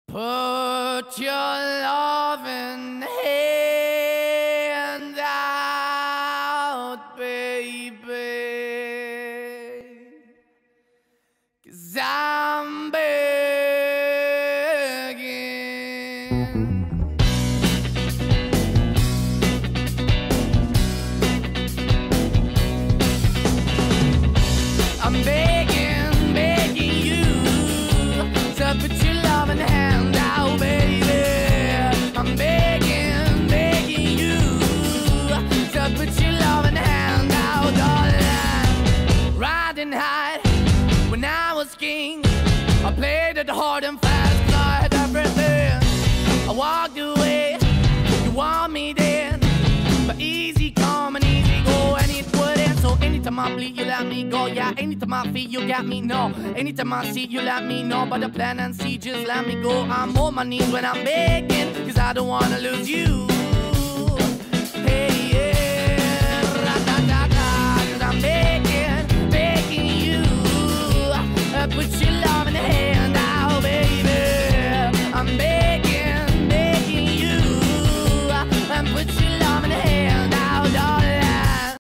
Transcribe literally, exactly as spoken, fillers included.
Put your loving hand out, baby, 'cause I'm begging. I'm begging, begging you to put your loving hand out, baby. I'm begging, begging you to put your loving hand out, darling. Riding high when I was king, I played it hard and fast 'cause I had everything. I walked away, you want me then, but easy come and easy go, and it wouldn't. So anytime I bleed, you let me go. Yeah, anytime I feel, you got me, no. Anytime I see, you let me know. But the plan and see, just let me go. I'm on my knees when I'm begging, 'cause I don't wanna lose you.